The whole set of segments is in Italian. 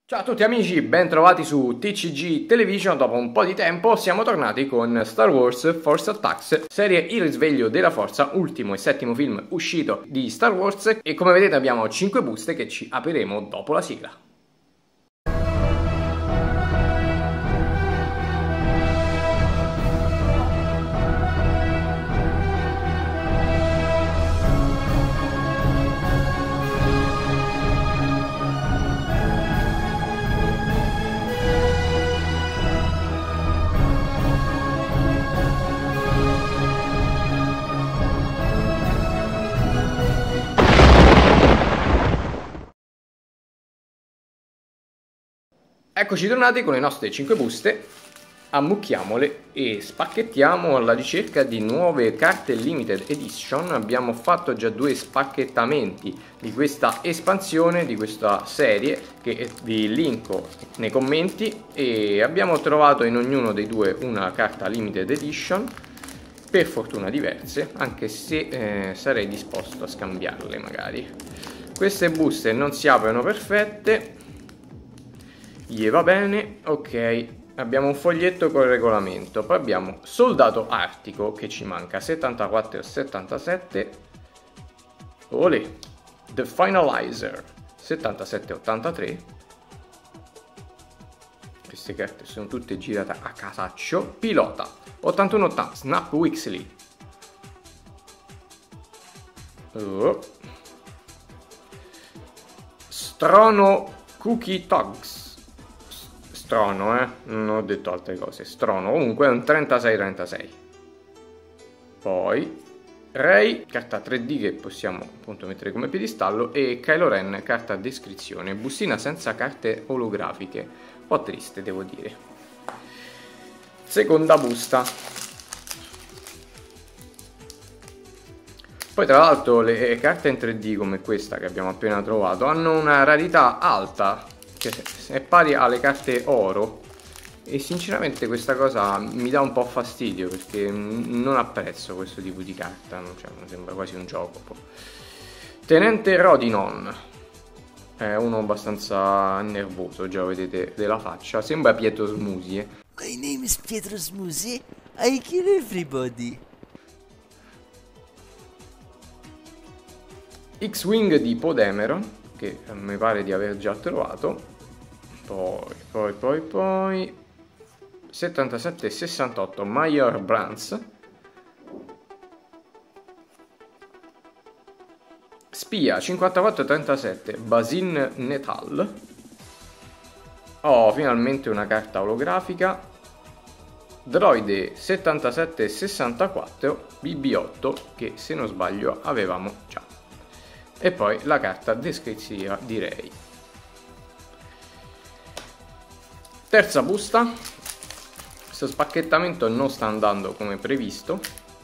Ciao a tutti amici, ben trovati su TCG Television. Dopo un po' di tempo siamo tornati con Star Wars Force Attacks, serie Il risveglio della forza, ultimo e settimo film uscito di Star Wars, e come vedete abbiamo 5 buste che ci apriremo dopo la sigla. Eccoci tornati con le nostre 5 buste, ammucchiamole e spacchettiamo alla ricerca di nuove carte limited edition. Abbiamo fatto già 2 spacchettamenti di questa espansione, di questa serie, che vi linko nei commenti, e abbiamo trovato in ognuno dei due una carta limited edition, per fortuna diverse, anche se sarei disposto a scambiarle magari. Queste buste non si aprono perfette, gli va bene. Ok, abbiamo un foglietto col regolamento, poi abbiamo Soldato Artico che ci manca 74 e 77, olè, The Finalizer 77 e 83, queste carte sono tutte girate a casaccio. Pilota 81-80, Snap Wixley, Strono Cookie Togs, Strono, non ho detto altre cose. Strono, comunque è un 36-36. Poi Rey, carta 3D che possiamo appunto mettere come piedistallo, e Kylo Ren, carta descrizione. Bustina senza carte olografiche, un po' triste devo dire. Seconda busta. Poi tra l'altro le carte in 3D come questa che abbiamo appena trovato hanno una rarità alta, che è pari alle carte oro, e sinceramente questa cosa mi dà un po' fastidio, perché non apprezzo questo tipo di carta, cioè, mi sembra quasi un gioco. Tenente Rodinon è uno abbastanza nervoso, già vedete della faccia, sembra Pietro Smusi. My name is Pietro Smusi, I kill everybody. X-Wing di Podemeron, che mi pare di aver già trovato. Poi 77 e 68 Major Brands, Spia 54 e 37 Basin Netal. Oh, finalmente una carta olografica. Droide 77 e 64 BB8, che se non sbaglio avevamo già. E poi la carta descrittiva di Rey. Terza busta. Questo spacchettamento non sta andando come previsto.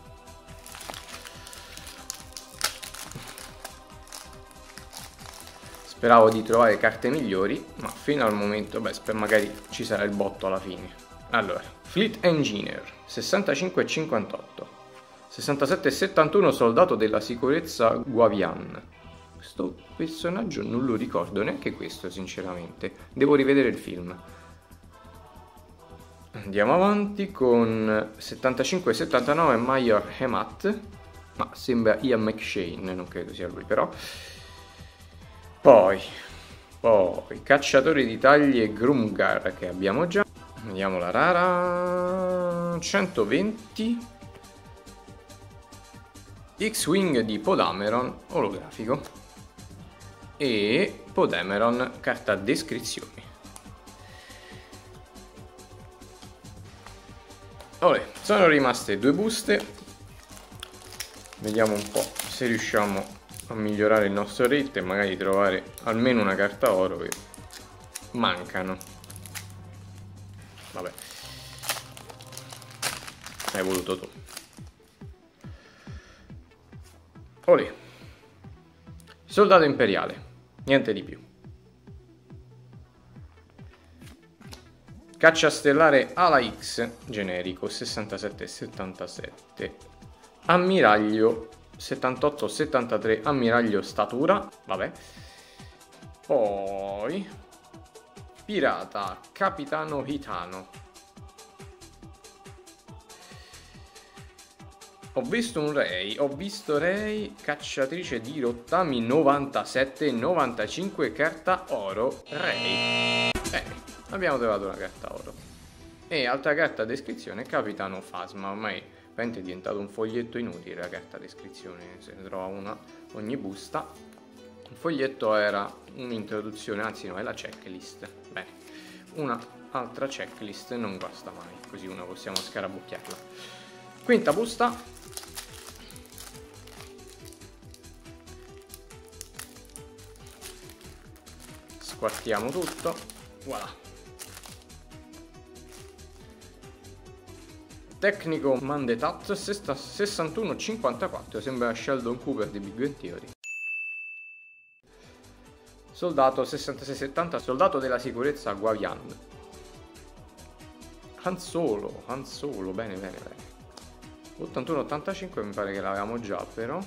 Speravo di trovare carte migliori, ma fino al momento, magari ci sarà il botto alla fine. Allora, Fleet Engineer 65 e 58, 67 e 71 Soldato della sicurezza Guavian. Questo personaggio non lo ricordo neanche questo, sinceramente. Devo rivedere il film. Andiamo avanti con 75 e 79 Major Hemat, ma sembra Ian McShane, non credo sia lui però. Poi Cacciatori di taglie Grumgar, che abbiamo già. Vediamo la rara. 120 X-Wing di Podameron olografico e Podameron carta descrizioni. Olè, sono rimaste 2 buste. Vediamo un po' se riusciamo a migliorare il nostro rate e magari trovare almeno una carta oro, che mancano. Vabbè, hai voluto tu. Olè, Soldato imperiale, niente di più. Caccia stellare Ala X generico 67 e 77. Ammiraglio 78-73 ammiraglio statura, vabbè. Poi pirata, capitano Hitano. Ho visto un Rei, ho visto Rei, cacciatrice di rottami 97, 95, carta oro, Rei. Abbiamo trovato una carta oro. E altra carta descrizione, capitano Phasma. Ormai è diventato un foglietto inutile la carta descrizione, se ne trova una ogni busta. Il foglietto era un'introduzione, anzi no, è la checklist. Bene, una altra checklist non guasta mai, così una possiamo scarabocchiarla. Quinta busta. Squartiamo tutto. Voilà. Tecnico Mandetat 6154, sembra Sheldon Cooper di Big Bang Theory. Soldato 6670, soldato della sicurezza Guavian. Han Solo, bene. 8185 mi pare che l'avevamo già, però.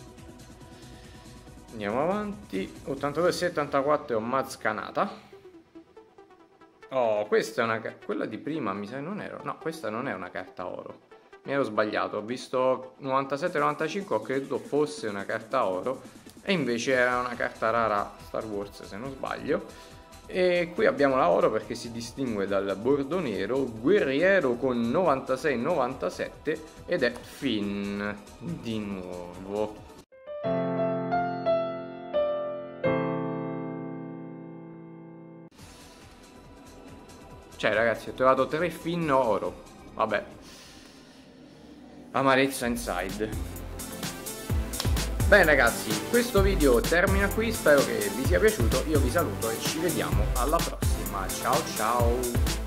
Andiamo avanti. 8274 Maz Kanata. Oh, questa è una quella di prima, mi sa non era. No, questa non è una carta oro. Mi ero sbagliato, ho visto 97-95, ho creduto fosse una carta oro e invece era una carta rara Star Wars, se non sbaglio. E qui abbiamo la oro perché si distingue dal bordo nero, guerriero con 96-97 ed è Finn di nuovo. Cioè ragazzi, ho trovato 3 Finn oro. Vabbè, amarezza inside. Bene ragazzi, questo video termina qui, spero che vi sia piaciuto. Io vi saluto e ci vediamo alla prossima. Ciao ciao.